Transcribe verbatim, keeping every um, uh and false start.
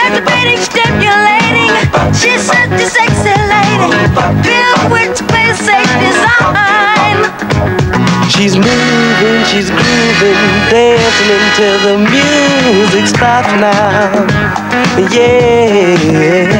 Anticipating, stimulating. She's such a sexy lady, filled with basic design. She's moving, she's grooving, dancing until the music stops now. Yeah.